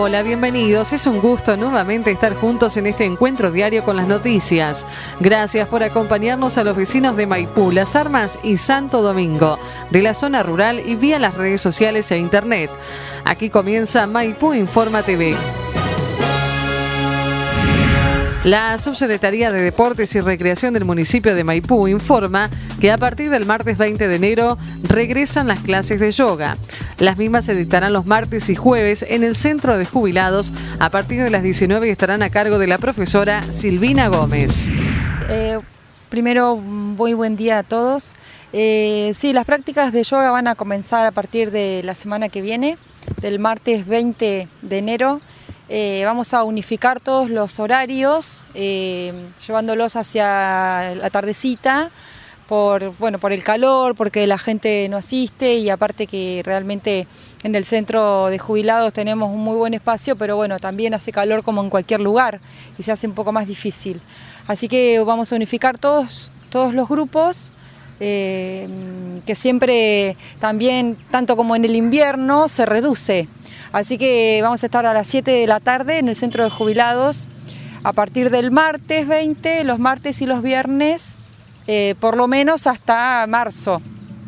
Hola, bienvenidos. Es un gusto nuevamente estar juntos en este encuentro diario con las noticias. Gracias por acompañarnos a los vecinos de Maipú, Las Armas y Santo Domingo, de la zona rural y vía las redes sociales e internet. Aquí comienza Maipú Informa TV. La Subsecretaría de Deportes y Recreación del municipio de Maipú informa que a partir del martes 20 de enero regresan las clases de yoga. Las mismas se dictarán los martes y jueves en el Centro de Jubilados a partir de las 19 y estarán a cargo de la profesora Silvina Gómez. Primero, muy buen día a todos. Sí, las prácticas de yoga van a comenzar a partir de la semana que viene, del martes 20 de enero. Vamos a unificar todos los horarios, llevándolos hacia la tardecita, por el calor, porque la gente no asiste y aparte que realmente en el centro de jubilados tenemos un muy buen espacio, pero bueno, también hace calor como en cualquier lugar y se hace un poco más difícil. Así que vamos a unificar todos los grupos, que siempre también, tanto como en el invierno, se reduce. Así que vamos a estar a las 7 de la tarde en el Centro de Jubilados a partir del martes 20, los martes y los viernes, por lo menos hasta marzo,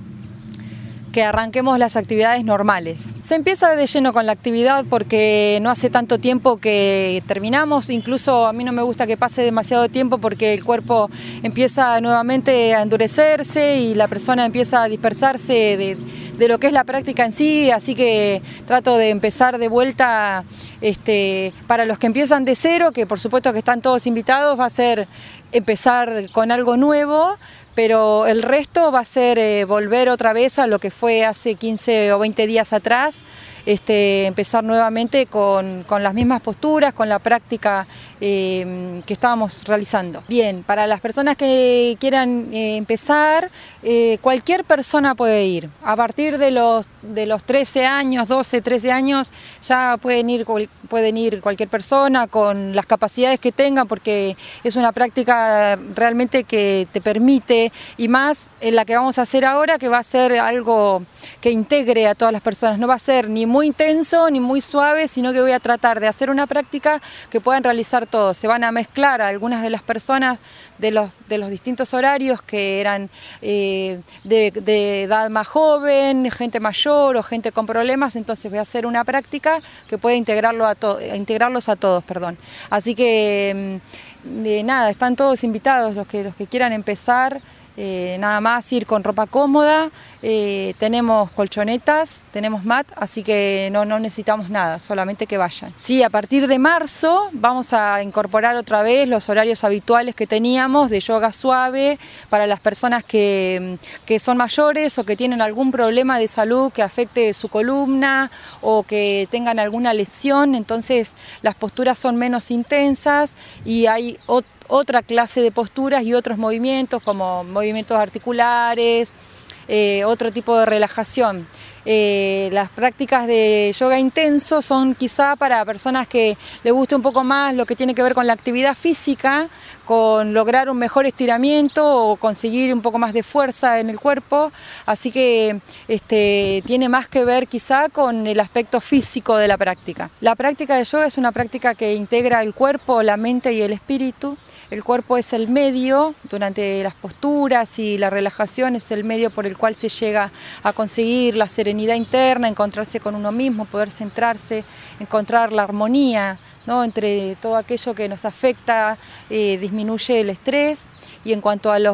que arranquemos las actividades normales. Se empieza de lleno con la actividad porque no hace tanto tiempo que terminamos, incluso a mí no me gusta que pase demasiado tiempo porque el cuerpo empieza nuevamente a endurecerse y la persona empieza a dispersarse de lo que es la práctica en sí, así que trato de empezar de vuelta, para los que empiezan de cero, que por supuesto que están todos invitados, va a ser empezar con algo nuevo, pero el resto va a ser volver otra vez a lo que fue hace 15 o 20 días atrás, empezar nuevamente con las mismas posturas, con la práctica que estábamos realizando. Bien, para las personas que quieran empezar, cualquier persona puede ir. A partir de los 13 años, 12, 13 años, ya pueden ir cualquier persona con las capacidades que tenga, porque es una práctica realmente que te permite, y más en la que vamos a hacer ahora, que va a ser algo que integre a todas las personas. No va a ser ni muy intenso ni muy suave, sino que voy a tratar de hacer una práctica que puedan realizar todos. Se van a mezclar algunas de las personas de los distintos horarios que eran de edad más joven, gente mayor o gente con problemas, entonces voy a hacer una práctica que pueda integrarlos a todos. Así que nada, están todos invitados los que quieran empezar. Nada más ir con ropa cómoda, tenemos colchonetas, tenemos mat, así que no necesitamos nada, solamente que vayan. Sí, a partir de marzo vamos a incorporar otra vez los horarios habituales que teníamos de yoga suave para las personas que son mayores o que tienen algún problema de salud que afecte su columna o que tengan alguna lesión, entonces las posturas son menos intensas y hay otra clase de posturas y otros movimientos como movimientos articulares, otro tipo de relajación. Las prácticas de yoga intenso son quizá para personas que les guste un poco más lo que tiene que ver con la actividad física, con lograr un mejor estiramiento o conseguir un poco más de fuerza en el cuerpo, así que tiene más que ver quizá con el aspecto físico de la práctica. La práctica de yoga es una práctica que integra el cuerpo, la mente y el espíritu. El cuerpo es el medio, durante las posturas y la relajación es el medio por el cual se llega a conseguir la serenidad interna, encontrarse con uno mismo, poder centrarse, encontrar la armonía, ¿no? Entre todo aquello que nos afecta, disminuye el estrés. Y en cuanto a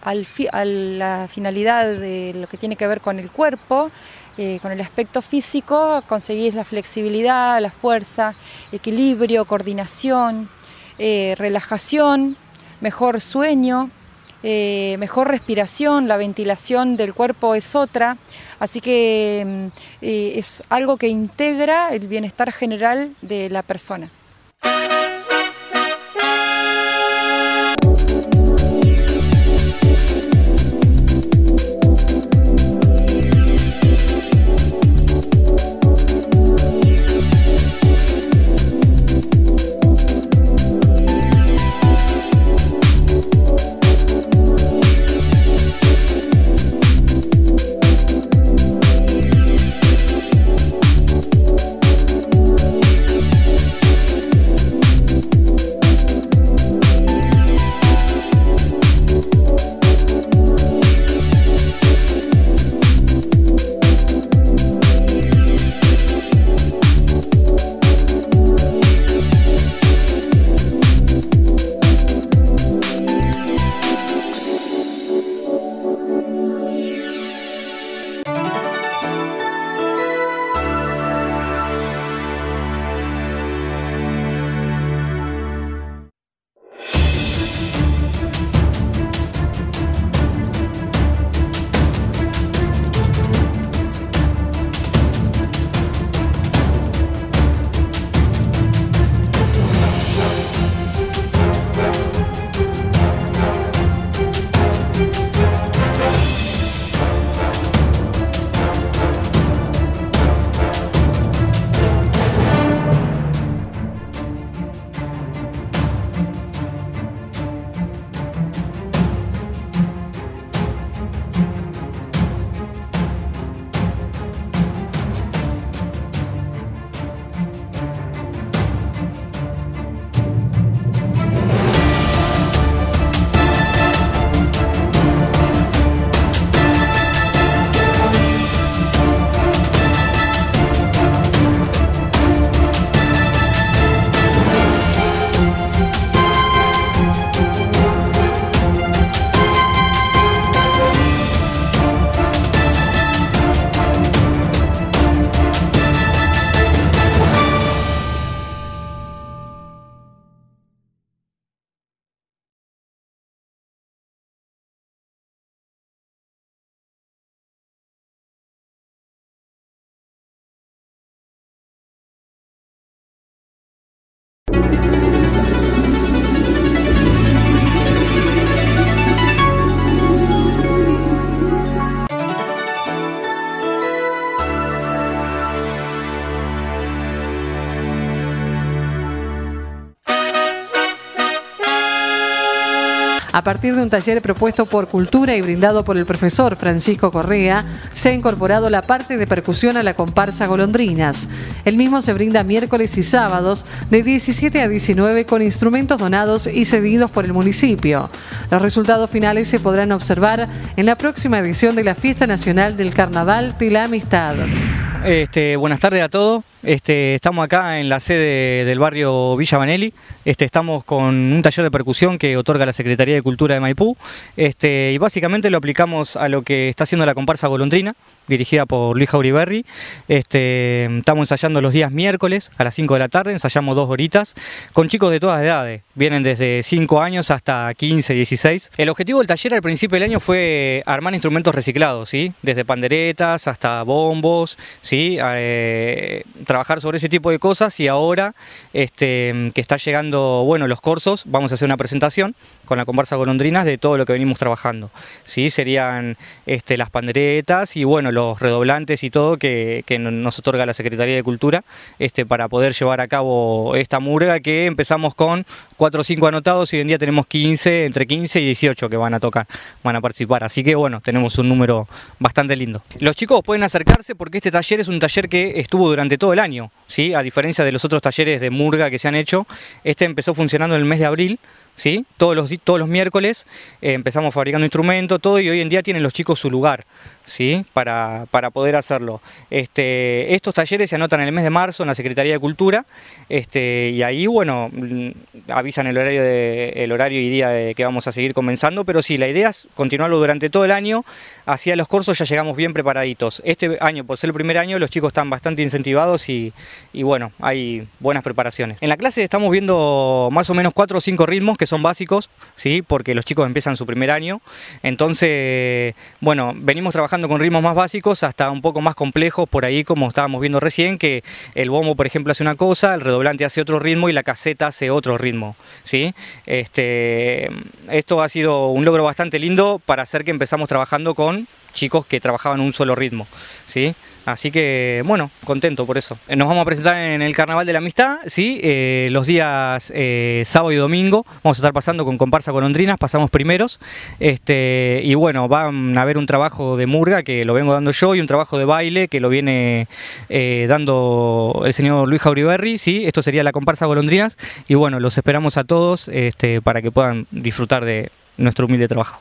la finalidad de lo que tiene que ver con el cuerpo, con el aspecto físico, conseguís la flexibilidad, la fuerza, equilibrio, coordinación, relajación, mejor sueño, mejor respiración, la ventilación del cuerpo es otra, así que es algo que integra el bienestar general de la persona. A partir de un taller propuesto por Cultura y brindado por el profesor Francisco Correa, se ha incorporado la parte de percusión a la comparsa Golondrinas. El mismo se brinda miércoles y sábados de 17 a 19 con instrumentos donados y cedidos por el municipio. Los resultados finales se podrán observar en la próxima edición de la Fiesta Nacional del Carnaval de la Amistad. Buenas tardes a todos. Estamos acá en la sede del barrio Villa Vanelli. Estamos con un taller de percusión que otorga la Secretaría de Cultura de Maipú. Y básicamente lo aplicamos a lo que está haciendo la comparsa Golondrina, dirigida por Luis Jauriberri. Estamos ensayando los días miércoles a las 5 de la tarde, ensayamos 2 horitas, con chicos de todas edades. Vienen desde 5 años hasta 15, 16. El objetivo del taller al principio del año fue armar instrumentos reciclados, ¿sí? Desde panderetas hasta bombos, ¿sí? Trabajar sobre ese tipo de cosas, y ahora que está llegando, bueno, los corsos, vamos a hacer una presentación con la comparsa Golondrinas de todo lo que venimos trabajando, ¿sí? Serían las panderetas y bueno, los redoblantes y todo que nos otorga la Secretaría de Cultura para poder llevar a cabo esta murga, que empezamos con 4 o 5 anotados y hoy en día tenemos 15, entre 15 y 18 que van a tocar, van a participar, así que bueno, tenemos un número bastante lindo. Los chicos pueden acercarse porque este taller es un taller que estuvo durante todo el año, ¿sí? A diferencia de los otros talleres de murga que se han hecho, empezó funcionando en el mes de abril, ¿sí? Todos los miércoles empezamos fabricando instrumentos, todo, y hoy en día tienen los chicos su lugar, ¿sí? Para poder hacerlo. Estos talleres se anotan en el mes de marzo en la Secretaría de Cultura, y ahí, bueno, avisan el horario y día de que vamos a seguir comenzando, pero sí, la idea es continuarlo durante todo el año. Hacia los cursos ya llegamos bien preparaditos. Este año, por ser el primer año, los chicos están bastante incentivados y bueno, hay buenas preparaciones. En la clase estamos viendo más o menos 4 o 5 ritmos que son básicos, ¿sí? Porque los chicos empiezan su primer año. Entonces, bueno, venimos trabajando con ritmos más básicos hasta un poco más complejos por ahí, como estábamos viendo recién, que el bombo, por ejemplo, hace una cosa, el redoblante hace otro ritmo y la caseta hace otro ritmo, ¿sí? Esto ha sido un logro bastante lindo para hacer que empezamos trabajando con chicos que trabajaban un solo ritmo, ¿sí? Así que, bueno, contento por eso. Nos vamos a presentar en el Carnaval de la Amistad, ¿sí? Los días sábado y domingo vamos a estar pasando con comparsa Golondrinas, pasamos primeros, y bueno, van a haber un trabajo de murga que lo vengo dando yo y un trabajo de baile que lo viene dando el señor Luis Jauriberri, ¿sí? Esto sería la comparsa Golondrinas, y bueno, los esperamos a todos para que puedan disfrutar de nuestro humilde trabajo.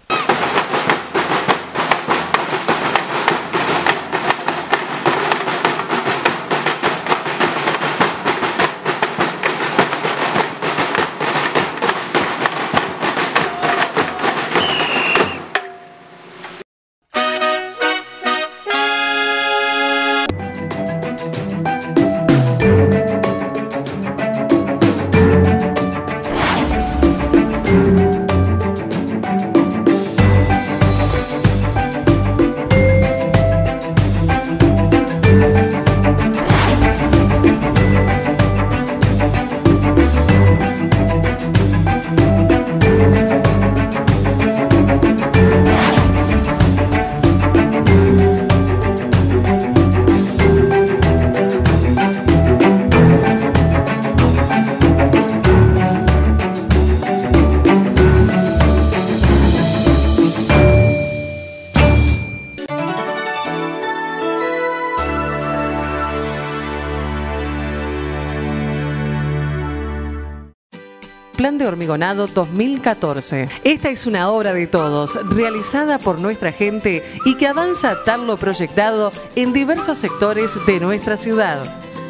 Plan de Hormigonado 2014. Esta es una obra de todos, realizada por nuestra gente y que avanza tal lo proyectado en diversos sectores de nuestra ciudad.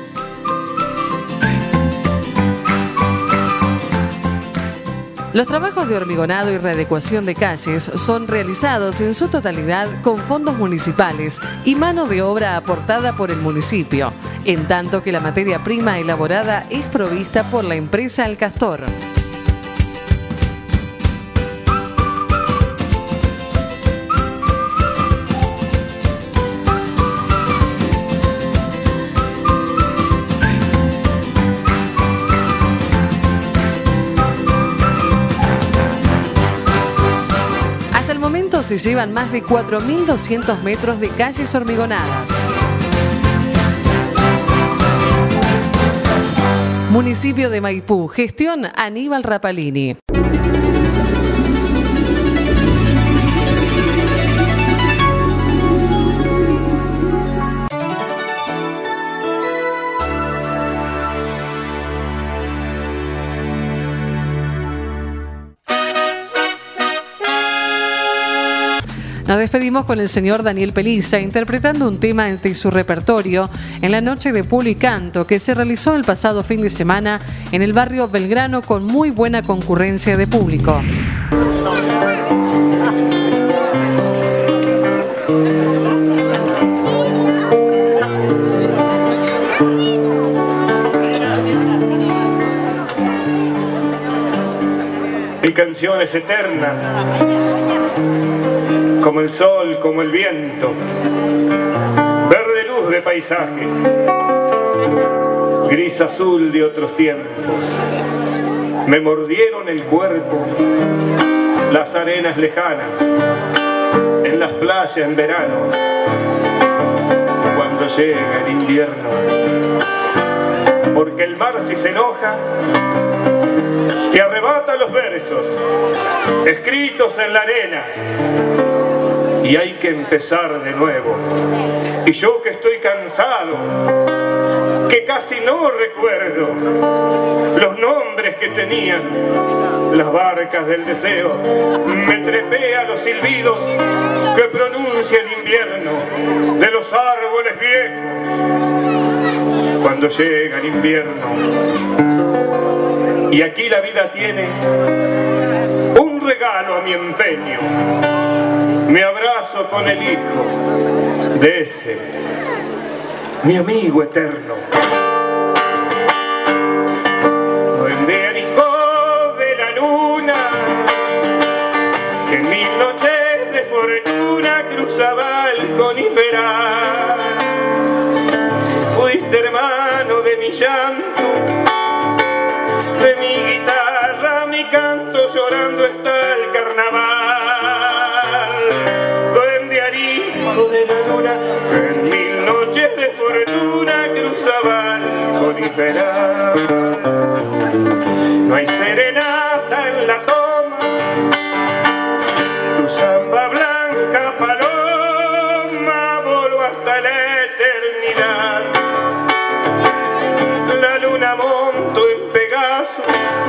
Los trabajos de hormigonado y readecuación de calles son realizados en su totalidad con fondos municipales y mano de obra aportada por el municipio, en tanto que la materia prima elaborada es provista por la empresa El Castor. Se llevan más de 4.200 metros de calles hormigonadas. Municipio de Maipú, gestión Aníbal Rapalini. Nos despedimos con el señor Daniel Peliza interpretando un tema de su repertorio en la noche de Pulo y Canto que se realizó el pasado fin de semana en el barrio Belgrano con muy buena concurrencia de público. Mi canción es eterna, como el sol, como el viento, verde luz de paisajes, gris azul de otros tiempos. Me mordieron el cuerpo las arenas lejanas, en las playas en verano, cuando llega el invierno. Porque el mar, si se enoja, te arrebata los versos escritos en la arena y hay que empezar de nuevo. Y yo que estoy cansado, que casi no recuerdo los nombres que tenían las barcas del deseo, me trepé a los silbidos que pronuncia el invierno de los árboles viejos cuando llega el invierno. Y aquí la vida tiene un regalo a mi empeño. Me abrazo con el hijo de ese, mi amigo eterno. Duende arisco de la luna, que en 1000 noches de fortuna cruzaba el conífera. Fuiste hermano de mi llanto, de mi guitarra, mi canto, llorando está el carnaval. Duende arisco de la luna, que en 1000 noches de fortuna cruzaba el conífera. No hay serenata en la toma, tu samba blanca paloma voló hasta la eternidad. La luna monto en Pegaso,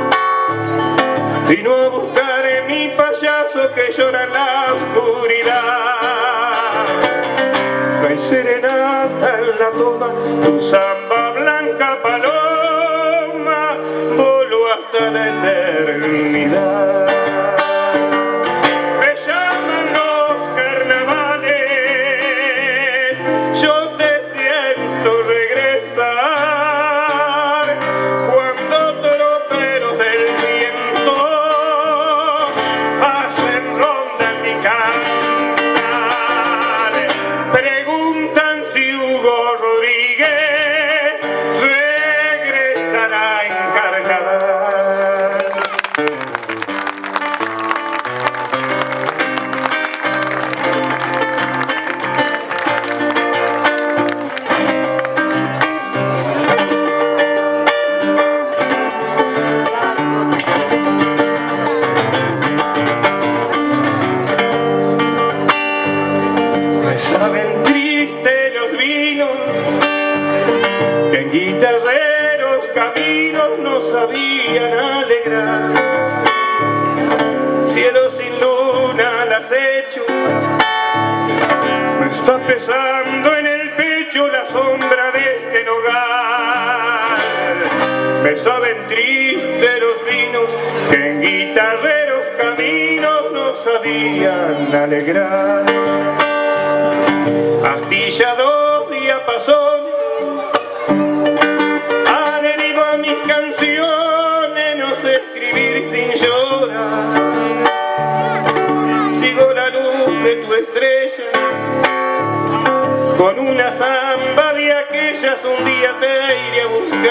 vino a buscar en mi payaso que llora en la oscuridad. No hay serenata en la toma, tu samba blanca paloma voló hasta la eternidad. Me llaman los carnavales, yo te siento regresar cuando troperos del viento hacen ronda en mi cantar. Preguntan si Hugo Rodríguez regresará en carnaval. Me saben triste los vinos que en guitarreros caminos nos sabían alegrar. Cielo sin luna al acecho, me está pesando en el pecho la sombra de este nogal. Me saben triste los vinos que en guitarreros caminos nos sabían alegrar. Astillados diapasones han herido a mis canciones, no sé escribir sin llorar. Sigo la luz de tu estrella, con una samba de aquellas un día te iré a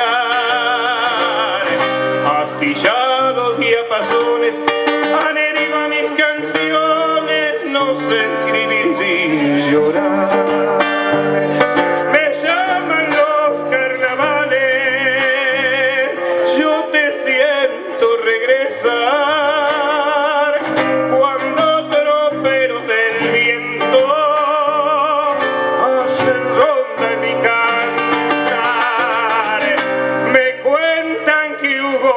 buscar. Astillados diapasones han herido a mis canciones, no sé escribir sin llorar. Me llaman los carnavales, yo te siento regresar cuando troperos del viento hacen ronda en mi cantar. Me cuentan que Hugo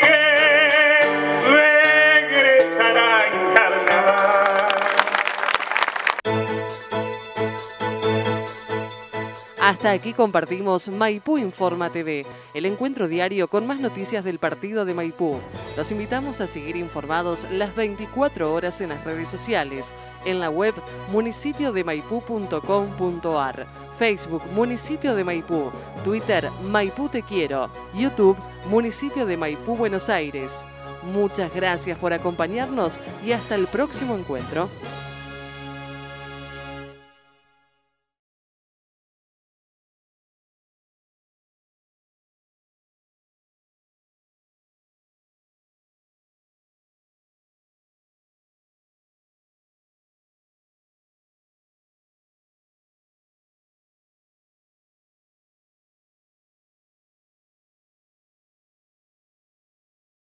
Rodríguez regresará en carnaval. Hasta aquí compartimos Maipú Informa TV, el encuentro diario con más noticias del partido de Maipú. Los invitamos a seguir informados las 24 horas en las redes sociales, en la web municipiodemaipú.com.ar, Facebook Municipio de Maipú, Twitter Maipú Te Quiero, YouTube Municipio de Maipú Buenos Aires. Muchas gracias por acompañarnos y hasta el próximo encuentro.